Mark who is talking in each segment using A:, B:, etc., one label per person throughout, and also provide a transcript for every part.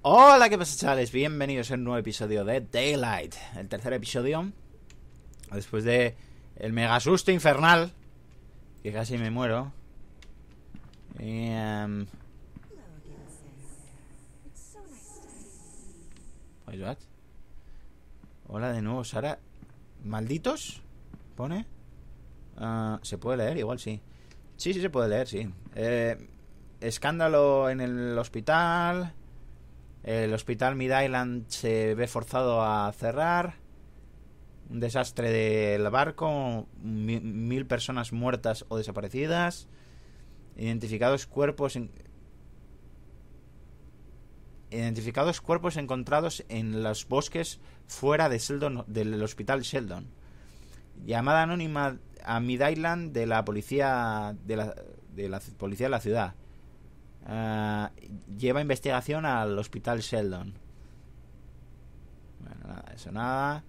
A: Hola, ¿qué pasa, chavales? Bienvenidos a un nuevo episodio de Daylight. El tercer episodio. Después de el mega susto infernal, que casi me muero. Y, pues, what? Hola de nuevo, Sara. ¿Malditos? ¿Pone? ¿Se puede leer? Igual sí. Sí, se puede leer, sí. Escándalo en el hospital. El hospital Mid Island se ve forzado a cerrar. Un desastre del barco. 1000 personas muertas o desaparecidas. Identificados cuerpos encontrados en los bosques fuera de Sheldon, del hospital Sheldon. Llamada anónima a Mid Island de la policía de la policía de la ciudad. Lleva investigación al hospital Sheldon. Bueno, nada, eso nada.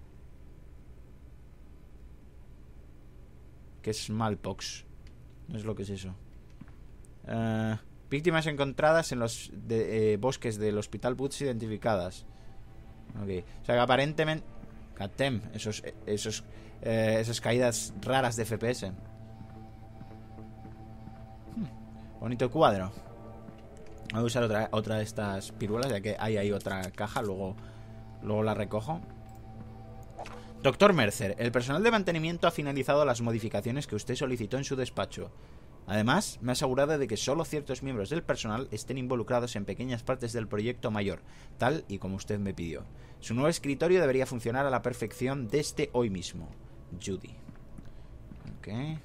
A: ¿Qué es smallpox? No es lo que es eso. Víctimas encontradas en los bosques del hospital Boots identificadas. Ok. O sea que aparentemente Catem, esas caídas raras de FPS. Bonito cuadro. Voy a usar otra de estas piruelas, ya que hay ahí otra caja. Luego la recojo. Doctor Mercer, el personal de mantenimiento ha finalizado las modificaciones que usted solicitó en su despacho. Además, me ha asegurado de que solo ciertos miembros del personal estén involucrados en pequeñas partes del proyecto mayor, tal y como usted me pidió. Su nuevo escritorio debería funcionar a la perfección desde hoy mismo. Judy. Ok.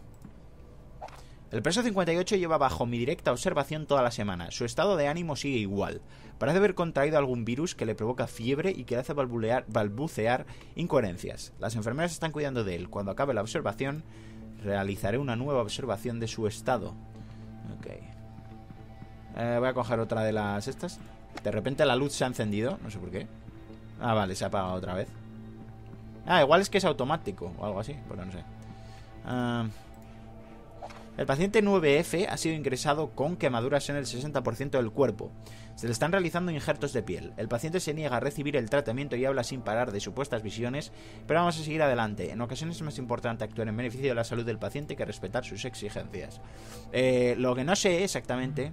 A: El preso 58 lleva bajo mi directa observación toda la semana. Su estado de ánimo sigue igual. Parece haber contraído algún virus que le provoca fiebre y que le hace balbucear incoherencias. Las enfermeras están cuidando de él. Cuando acabe la observación, realizaré una nueva observación de su estado. Ok. Voy a coger otra de las estas. De repente la luz se ha encendido. No sé por qué. Ah, vale, se ha apagado otra vez. Igual es que es automático o algo así, pero no sé. El paciente 9F ha sido ingresado con quemaduras en el 60% del cuerpo. Se le están realizando injertos de piel. El paciente se niega a recibir el tratamiento y habla sin parar de supuestas visiones, pero vamos a seguir adelante. En ocasiones es más importante actuar en beneficio de la salud del paciente que respetar sus exigencias. Lo que no sé exactamente...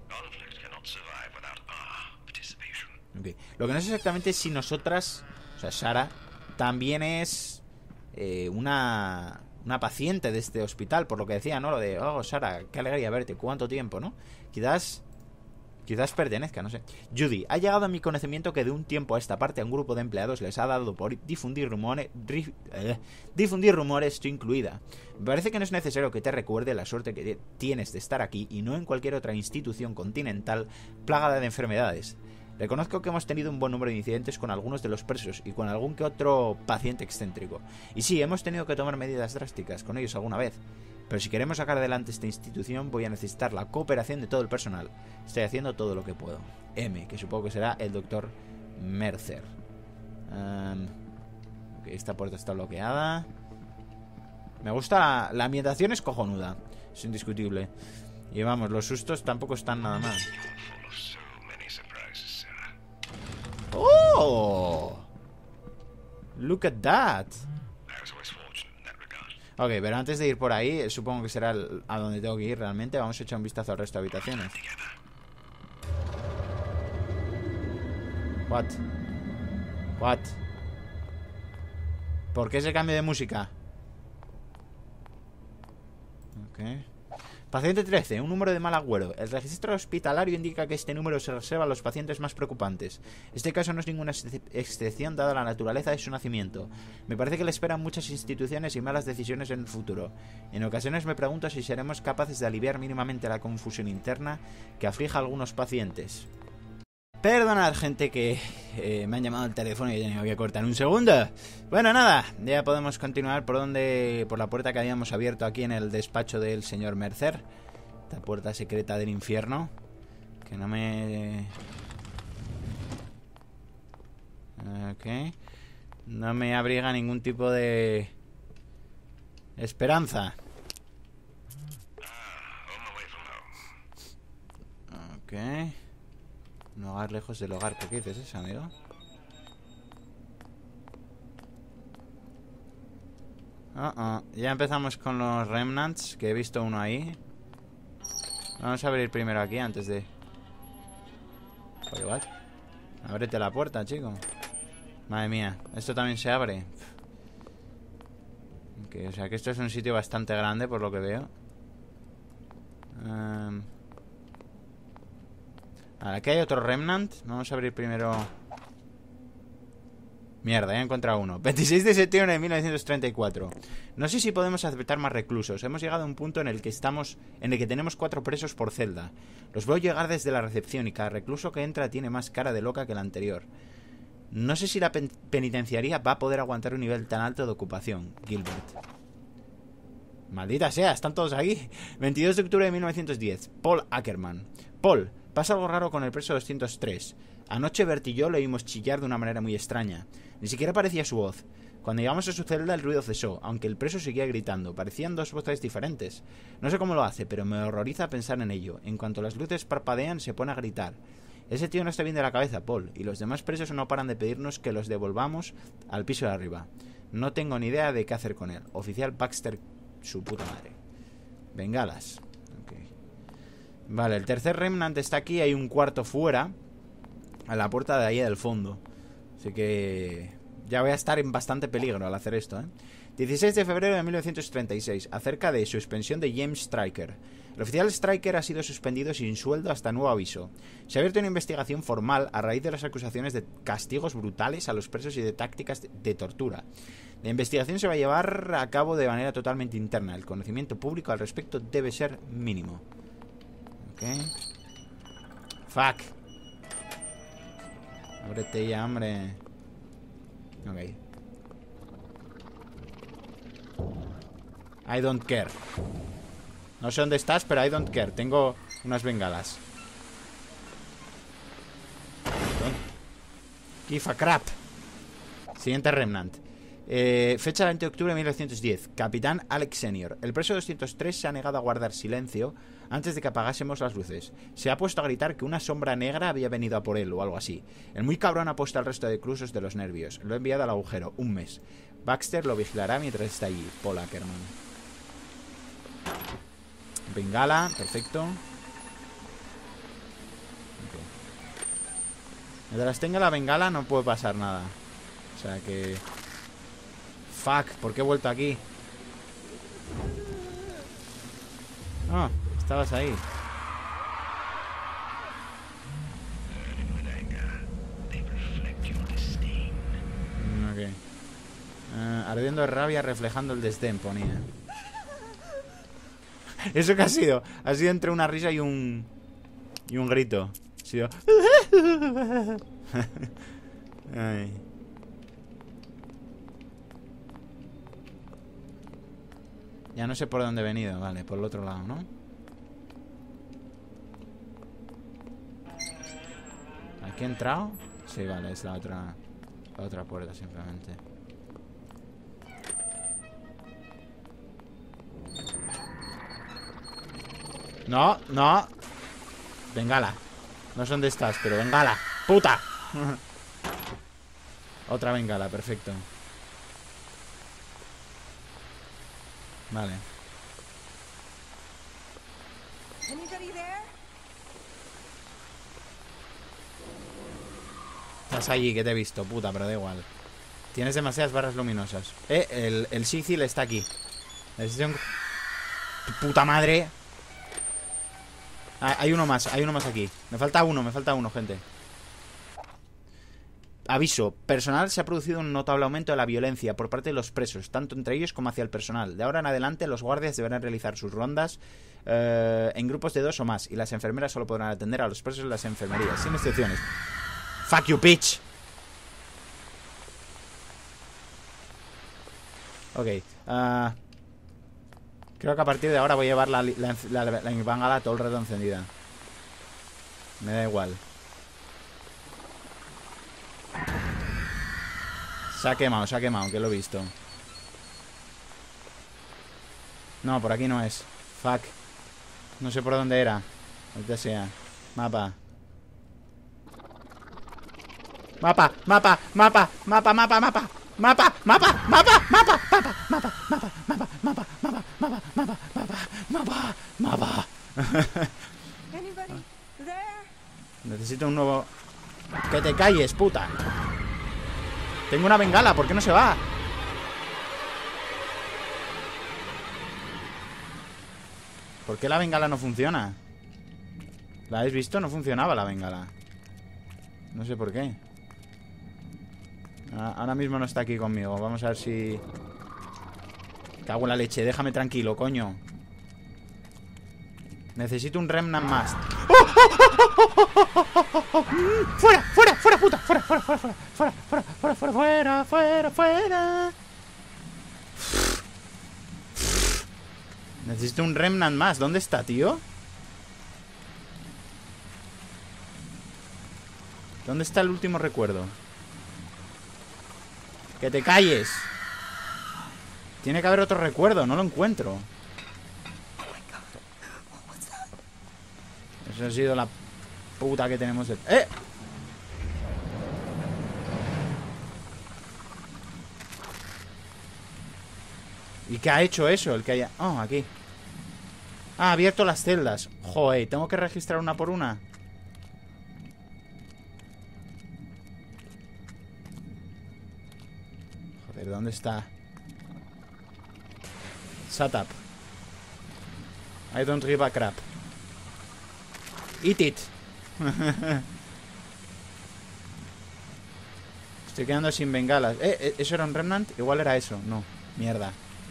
A: Okay. Lo que no sé exactamente es si nosotras, o sea, Sara, también es una paciente de este hospital, por lo que decía, ¿no? Lo de, oh, Sara, qué alegría verte, cuánto tiempo, ¿no? Quizás pertenezca, no sé. Judy, ha llegado a mi conocimiento que de un tiempo a esta parte a un grupo de empleados les ha dado por difundir rumores, tú incluida. Me parece que no es necesario que te recuerde la suerte que tienes de estar aquí y no en cualquier otra institución continental plagada de enfermedades. Reconozco que hemos tenido un buen número de incidentes con algunos de los presos y con algún que otro paciente excéntrico. Y sí, hemos tenido que tomar medidas drásticas con ellos alguna vez. Pero si queremos sacar adelante esta institución, voy a necesitar la cooperación de todo el personal. Estoy haciendo todo lo que puedo. M, que supongo que será el doctor Mercer. Okay, esta puerta está bloqueada. Me gusta la ambientación, es cojonuda. Es indiscutible. Y vamos, los sustos tampoco están nada mal. ¡Oh! Look at that. Ok, pero antes de ir por ahí, supongo que será a donde tengo que ir realmente. Vamos a echar un vistazo al resto de habitaciones. What? ¿Por qué ese cambio de música? Ok. Paciente 13, un número de mal agüero. El registro hospitalario indica que este número se reserva a los pacientes más preocupantes. Este caso no es ninguna excepción dada la naturaleza de su nacimiento. Me parece que le esperan muchas instituciones y malas decisiones en el futuro. En ocasiones me pregunto si seremos capaces de aliviar mínimamente la confusión interna que aflige a algunos pacientes. Perdonad, gente, que me han llamado al teléfono y he tenido que cortar un segundo. Bueno, nada, ya podemos continuar por la puerta que habíamos abierto aquí en el despacho del señor Mercer. Esta puerta secreta del infierno. Que no me... Ok. No me abriga ningún tipo de esperanza. Ok. Un hogar lejos del hogar. ¿Por qué dices eso, amigo? Ya empezamos con los remnants, que he visto uno ahí. Vamos a abrir primero aquí antes de... Oye, what? Ábrete la puerta, chico. Madre mía, esto también se abre. Okay, o sea que esto es un sitio bastante grande, por lo que veo. Aquí hay otro remnant. Vamos a abrir primero... Mierda, ya he encontrado uno. 26 de septiembre de 1934. No sé si podemos aceptar más reclusos. Hemos llegado a un punto en el que tenemos 4 presos por celda. Los veo llegar desde la recepción y cada recluso que entra tiene más cara de loca que el anterior. No sé si la penitenciaría va a poder aguantar un nivel tan alto de ocupación. Gilbert. Maldita sea, están todos aquí. 22 de octubre de 1910. Paul Ackerman. Paul, pasa algo raro con el preso 203. Anoche Bert y yo le oímos chillar de una manera muy extraña. Ni siquiera parecía su voz. Cuando llegamos a su celda el ruido cesó, aunque el preso seguía gritando. Parecían 2 voces diferentes. No sé cómo lo hace, pero me horroriza pensar en ello. En cuanto las luces parpadean, se pone a gritar. Ese tío no está bien de la cabeza, Paul, y los demás presos no paran de pedirnos que los devolvamos al piso de arriba. No tengo ni idea de qué hacer con él. Oficial Baxter, su puta madre. Bengalas. Okay. Vale, el tercer remnant está aquí, hay un cuarto fuera, a la puerta de ahí del fondo. Así que ya voy a estar en bastante peligro al hacer esto, 16 de febrero de 1936. Acerca de suspensión de James Stryker. El oficial Stryker ha sido suspendido sin sueldo hasta nuevo aviso. Se ha abierto una investigación formal a raíz de las acusaciones de castigos brutales a los presos y de tácticas de tortura. La investigación se va a llevar a cabo de manera totalmente interna. El conocimiento público al respecto debe ser mínimo. Ok. Fuck. Ábrete ya, hombre. Ok. I don't care. No sé dónde estás, pero I don't care. Tengo unas bengalas. Give a crap. Siguiente remnant. Fecha 20 de octubre de 1910. Capitán Alex Senior. El preso 203 se ha negado a guardar silencio antes de que apagásemos las luces. Se ha puesto a gritar que una sombra negra había venido a por él o algo así. El muy cabrón ha puesto al resto de reclusos de los nervios. Lo ha enviado al agujero. 1 mes. Baxter lo vigilará mientras está allí. Paul Ackerman. Bengala, perfecto. Okay. Mientras tenga la bengala no puede pasar nada. O sea que... Fuck, ¿por qué he vuelto aquí? Ah, estabas ahí. Ok. Ardiendo de rabia, reflejando el desdén, ponía. ¿Eso qué ha sido? Ha sido entre una risa y un grito. Ha sido... Ay. Ya no sé por dónde he venido. Vale, por el otro lado, ¿no? ¿Aquí he entrado? Sí, vale, es la otra puerta simplemente. No, no. Bengala. No sé dónde estás, pero bengala. ¡Puta! Otra bengala, perfecto. Vale. Estás allí, que te he visto, puta, pero da igual. Tienes demasiadas barras luminosas. El Sicil está aquí. Necesito un... ¡Puta madre! Ah, hay uno más aquí. Me falta uno, gente. Aviso, personal, se ha producido un notable aumento de la violencia por parte de los presos, tanto entre ellos como hacia el personal. De ahora en adelante los guardias deberán realizar sus rondas en grupos de 2 o más, y las enfermeras solo podrán atender a los presos en las enfermerías, sin excepciones. Fuck you, bitch. Ok, creo que a partir de ahora voy a llevar la bengala todo el rato encendida. Me da igual. Se ha quemado, que lo he visto. No, por aquí no es. Fuck. No sé por dónde era. Ahorita sea. Mapa. Mapa, mapa, mapa, mapa, mapa, mapa. Mapa, mapa, mapa, mapa, mapa, mapa, mapa, mapa, mapa, mapa, mapa, mapa, mapa, mapa, mapa. Necesito un nuevo... Que te calles, puta. Tengo una bengala, ¿por qué no se va? ¿Por qué la bengala no funciona? ¿La habéis visto? No funcionaba la bengala. No sé por qué. Ahora mismo no está aquí conmigo. Vamos a ver si... Cago en la leche, déjame tranquilo, coño. Necesito un remnant más. ¡Fuera, fuera, fuera, puta! ¡Fuera, fuera, fuera, fuera! ¡Fuera, fuera, fuera, fuera, fuera, fuera, fuera! Necesito un remnant más. ¿Dónde está, tío? ¿Dónde está el último recuerdo? ¡Que te calles! Tiene que haber otro recuerdo, no lo encuentro. Eso ha sido la puta que tenemos de... ¡Eh! ¿Y qué ha hecho eso? El que haya... Oh, aquí. Ah, ha abierto las celdas. Joder, ¿tengo que registrar una por una? Joder, ¿dónde está? Shut up. I don't give a crap. Eat it. Estoy quedando sin bengalas. ¿Eso era un remnant? Igual era eso. No, mierda.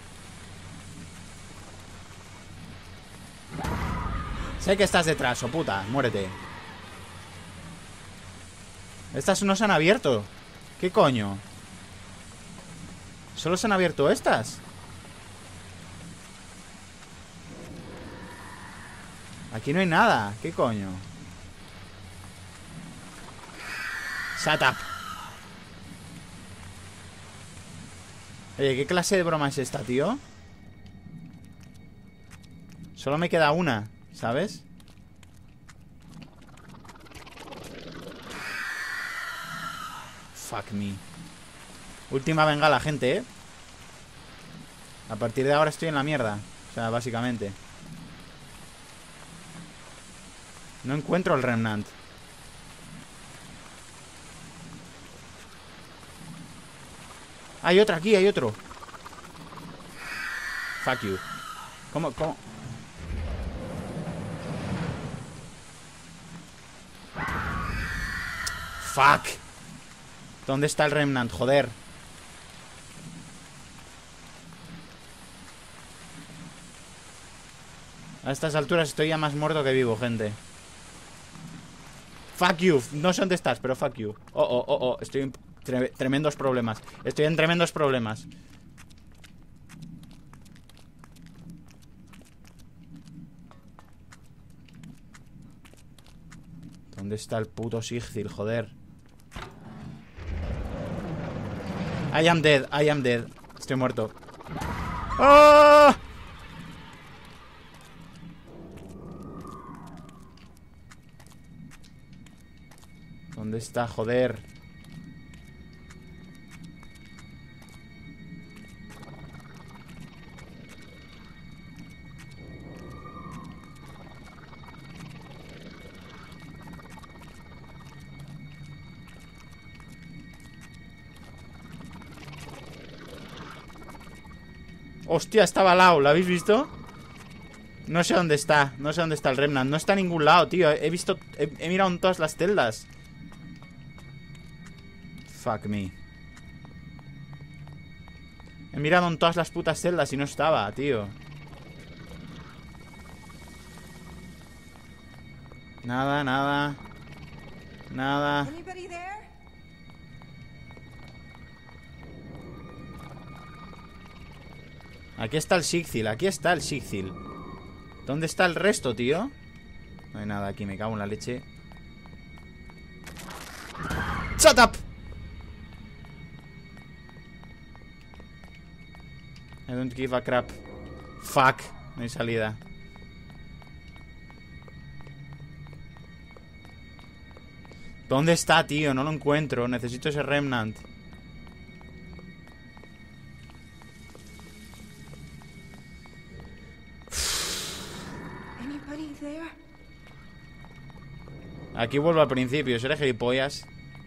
A: Sé que estás detrás, oh puta. Muérete. Estas no se han abierto. ¿Qué coño? ¿Solo se han abierto estas? Aquí no hay nada. ¿Qué coño? Shut up. Oye, ¿qué clase de broma es esta, tío? Solo me queda una, ¿sabes? Fuck me. Última bengala, gente, ¿eh? A partir de ahora estoy en la mierda. O sea, básicamente. No encuentro el remnant. Hay otra aquí, hay otro. Fuck you. ¿Cómo? Fuck. ¿Dónde está el remnant? Joder. A estas alturas estoy ya más muerto que vivo, gente. Fuck you. No sé dónde estás, pero fuck you. Oh. Estoy en tremendos problemas. Estoy en tremendos problemas. ¿Dónde está el puto Sigil, joder? I am dead, I am dead. Estoy muerto. ¡Oh! ¿Dónde está, joder? Hostia, estaba al lado, ¿lo habéis visto? No sé dónde está, no sé dónde está el remnant. No está en ningún lado, tío. He visto, he mirado en todas las celdas. Fuck me. He mirado en todas las putas celdas y no estaba, tío. Nada, nada. Nada. Aquí está el Sigil, aquí está el Sigil. ¿Dónde está el resto, tío? No hay nada aquí, me cago en la leche. ¡Shut up! I don't give a crap. Fuck, no hay salida. ¿Dónde está, tío? No lo encuentro. Necesito ese Remnant. Aquí vuelvo al principio. ¿Seré gilipollas?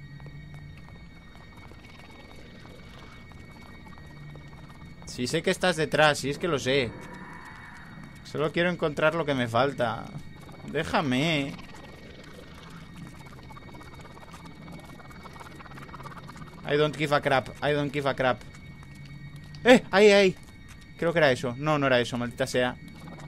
A: Sí sé que estás detrás. Sí es que lo sé. Solo quiero encontrar lo que me falta. Déjame. I don't give a crap. I don't give a crap. Ahí, ahí. Creo que era eso. No, no era eso, maldita sea.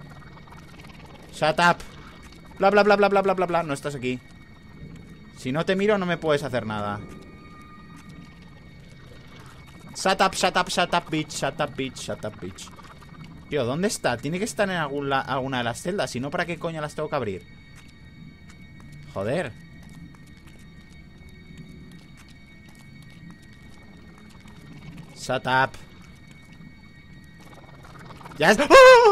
A: Shut up. Bla, bla, bla, bla, bla, bla, bla, bla. No estás aquí. Si no te miro, no me puedes hacer nada. Shut up, shut up, shut up, bitch. Shut up, bitch, shut up, bitch. Tío, ¿dónde está? Tiene que estar en alguna de las celdas. Si no, ¿para qué coño las tengo que abrir? Joder. Shut up. Ya es...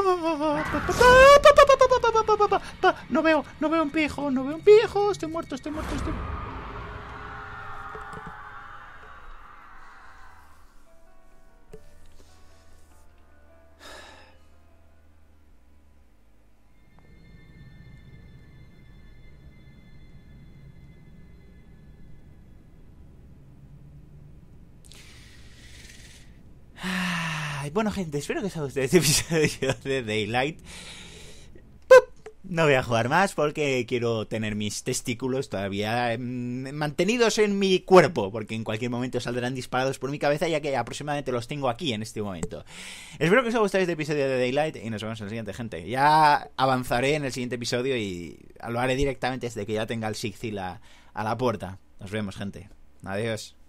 A: No veo un pijo, no veo un pijo. Estoy muerto, estoy muerto, estoy... Bueno, gente, espero que os haya gustado este episodio de Daylight. No voy a jugar más porque quiero tener mis testículos todavía mantenidos en mi cuerpo, porque en cualquier momento saldrán disparados por mi cabeza, ya que aproximadamente los tengo aquí en este momento. Espero que os haya gustado este episodio de Daylight y nos vemos en el siguiente, gente. Ya avanzaré en el siguiente episodio y lo haré directamente desde que ya tenga el Sigil a la puerta. Nos vemos, gente. Adiós.